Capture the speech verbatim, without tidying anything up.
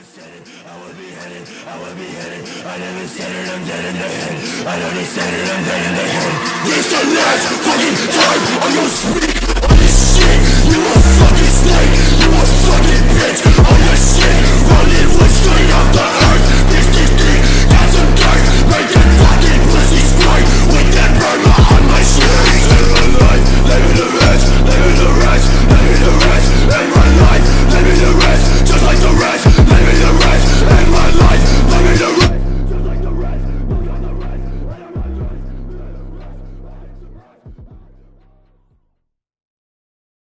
said it, I would be headed, I would be headed. I never said it, I'm dead in the head. I never said it, I'm dead in the head. This the last fucking time